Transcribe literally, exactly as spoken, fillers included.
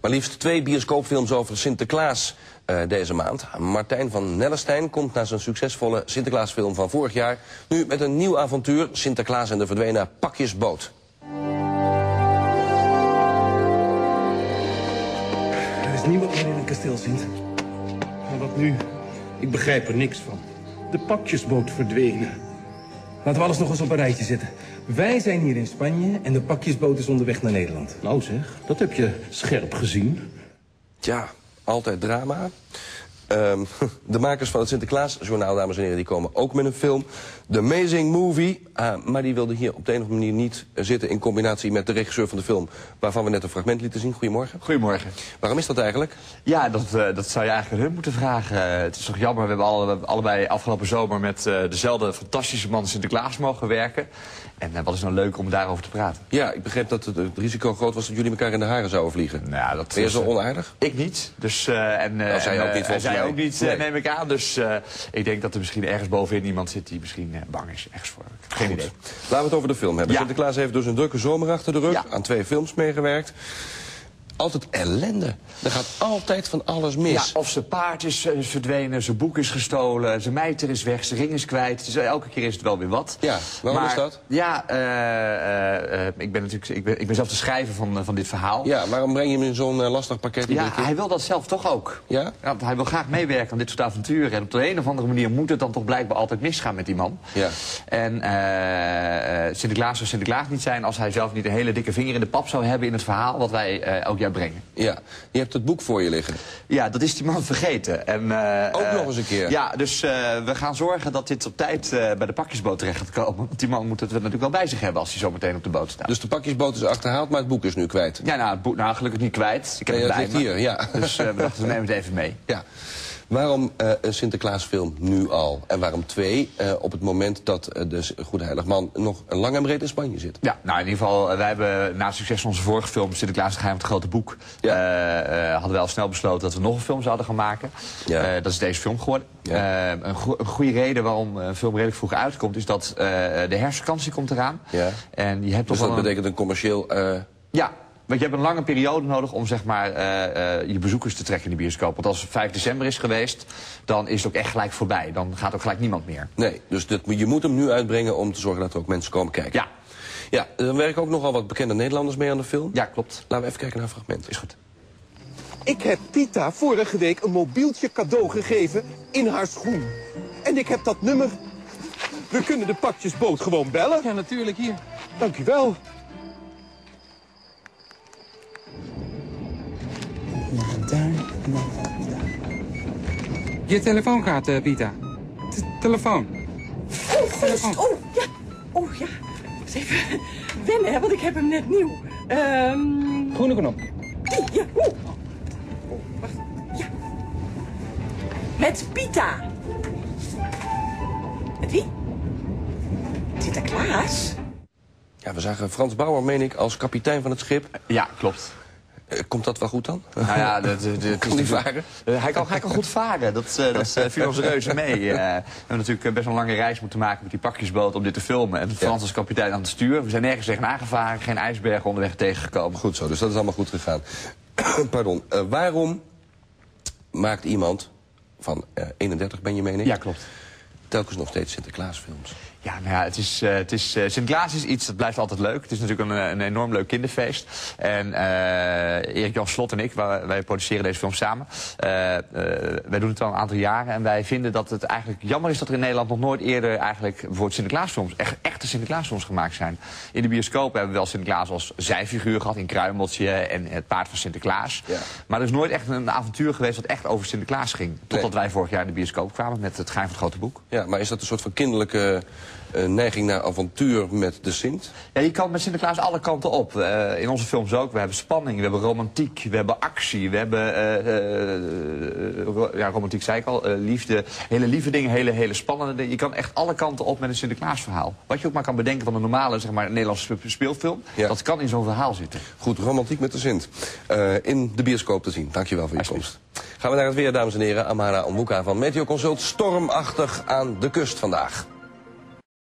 Maar liefst twee bioscoopfilms over Sinterklaas uh, deze maand. Martijn van Nellestein komt na zijn succesvolle Sinterklaasfilm van vorig jaar nu met een nieuw avontuur, Sinterklaas en de verdwenen pakjesboot. Er is niemand meer in het kasteel, Sint. Maar wat nu? Ik begrijp er niks van. De pakjesboot verdwenen. Laten we alles nog eens op een rijtje zetten. Wij zijn hier in Spanje en de pakjesboot is onderweg naar Nederland. Nou zeg, dat heb je scherp gezien. Tja, altijd drama. Um, de makers van het Sinterklaasjournaal, dames en heren, die komen ook met een film. The Amazing Movie. Uh, maar die wilde hier op de een of andere manier niet uh, zitten in combinatie met de regisseur van de film, waarvan we net een fragment lieten zien. Goedemorgen. Goedemorgen. Waarom is dat eigenlijk? Ja, dat, uh, dat zou je eigenlijk aan hun moeten vragen. Uh, het is toch jammer, we hebben, alle, we hebben allebei afgelopen zomer met uh, dezelfde fantastische man Sinterklaas mogen werken. En uh, wat is nou leuk om daarover te praten? Ja, ik begreep dat het, het risico groot was dat jullie elkaar in de haren zouden vliegen. Nou, dat ben je zo onaardig? Ik niet. Dus, uh, en, uh, nou, zij ook niet, volgens mij. Zij ook niet, nee. uh, neem ik aan. Dus uh, ik denk dat er misschien ergens bovenin iemand zit die misschien uh, bang is. Ergens voor. Geen Goed. idee. Laten we het over de film hebben. Ja. Sinterklaas heeft dus een drukke zomer achter de rug. Ja. Aan twee films meegewerkt. Altijd ellende. Er gaat altijd van alles mis. Ja, of zijn paard is uh, verdwenen, zijn boek is gestolen, zijn mijter is weg, zijn ring is kwijt. Dus elke keer is het wel weer wat. Ja, waarom maar, is dat? Ja, uh, uh, uh, ik ben natuurlijk, ik ben, ik ben zelf de schrijver van, uh, van dit verhaal. Ja, waarom breng je hem in zo'n uh, lastig pakket? Ja, hij wil dat zelf toch ook. Ja? Ja, want hij wil graag meewerken aan dit soort avonturen. En op de een of andere manier moet het dan toch blijkbaar altijd misgaan met die man. Ja. En uh, uh, Sinterklaas zou Sinterklaas niet zijn als hij zelf niet een hele dikke vinger in de pap zou hebben in het verhaal wat wij uh, elk jaar brengen. Ja, je hebt het boek voor je liggen. Ja, dat is die man vergeten. En, uh, Ook uh, nog eens een keer. Ja, dus uh, we gaan zorgen dat dit op tijd uh, bij de pakjesboot terecht gaat komen. Want die man moet het natuurlijk wel bij zich hebben als hij zo meteen op de boot staat. Dus de pakjesboot is achterhaald, maar het boek is nu kwijt. Ja, nou, het boek, nou gelukkig niet kwijt. Ik heb Nee, het bij ligt hier, ja. Dus uh, we dachten, we nemen het even mee. Ja. Waarom uh, een Sinterklaasfilm nu al? En waarom twee uh, op het moment dat uh, de Goede Heiligman nog lang en breed in Spanje zit? Ja, nou in ieder geval, uh, wij hebben na het succes van onze vorige film, Sinterklaas het geheim van het grote boek, ja. uh, uh, hadden wij al snel besloten dat we nog een film zouden gaan maken. Ja. Uh, dat is deze film geworden. Ja. Uh, een, go een goede reden waarom een film redelijk vroeg uitkomt, is dat uh, de herfstvakantie komt eraan. Ja. En je hebt dus toch dat een... betekent een commercieel... Uh... Ja. Want je hebt een lange periode nodig om zeg maar, uh, uh, je bezoekers te trekken in de bioscoop. Want als het vijf december is geweest, dan is het ook echt gelijk voorbij. Dan gaat ook gelijk niemand meer. Nee, dus dat, je moet hem nu uitbrengen om te zorgen dat er ook mensen komen kijken. Ja. Ja, er werken ook nogal wat bekende Nederlanders mee aan de film. Ja, klopt. Laten we even kijken naar een fragment. Is goed. Ik heb Pita vorige week een mobieltje cadeau gegeven in haar schoen. En ik heb dat nummer. We kunnen de pakjesboot gewoon bellen. Ja, natuurlijk, hier. Dank u wel. Daar, je telefoon gaat, uh, Pita. T telefoon. Oh, telefoon. Oh, ja. Oh, ja. Eens even wennen, hè, want ik heb hem net nieuw. Um... Groene knop. Die, ja. Oeh. Oh, wacht. Ja. Met Pita. Met wie? Sinterklaas? Ja, we zagen Frans Bauer, meen ik, als kapitein van het schip. Ja, klopt. Komt dat wel goed dan? Nou ja, de, de, de, kan hij varen? Uh, hij, kan, hij kan goed varen. Dat, uh, dat uh, viel ons reuze mee. Uh, we hebben natuurlijk best wel een lange reis moeten maken met die pakjesboot om dit te filmen. En Frans als kapitein aan het stuur. We zijn nergens tegen aangevaren, geen ijsbergen onderweg tegengekomen. Goed zo, dus dat is allemaal goed gegaan. Pardon, uh, waarom maakt iemand van uh, eenendertig ben je, meen ik? Ja, klopt. Telkens nog steeds Sinterklaasfilms. Ja, nou ja, het is, uh, het is, uh, Sinterklaas is iets, dat blijft altijd leuk. Het is natuurlijk een, een enorm leuk kinderfeest. En uh, Erik-Jan Slot en ik, wij, wij produceren deze film samen. Uh, uh, wij doen het al een aantal jaren. En wij vinden dat het eigenlijk jammer is dat er in Nederland nog nooit eerder eigenlijk bijvoorbeeld Sinterklaasfilms, echt, echte Sinterklaasfilms gemaakt zijn. In de bioscoop hebben we wel Sinterklaas als zijfiguur gehad in Kruimeltje en het paard van Sinterklaas. Ja. Maar er is nooit echt een avontuur geweest dat echt over Sinterklaas ging. Totdat nee. wij vorig jaar in de bioscoop kwamen met het geheim van het grote boek. Ja, maar is dat een soort van kinderlijke uh, neiging naar avontuur met de Sint? Ja, je kan met Sinterklaas alle kanten op. Uh, in onze films ook. We hebben spanning, we hebben romantiek, we hebben actie, we hebben uh, uh, uh, ja, romantiek zei ik al, uh, liefde, hele lieve dingen, hele, hele spannende dingen. Je kan echt alle kanten op met een Sinterklaasverhaal. Wat je ook maar kan bedenken van een normale, zeg maar, Nederlandse speelfilm, ja. dat kan in zo'n verhaal zitten. Goed, romantiek met de Sint. Uh, in de bioscoop te zien. Dankjewel voor je komst. Gaan we naar het weer, dames en heren. Amara Onwuka van Meteoconsult. Stormachtig aan de kust vandaag.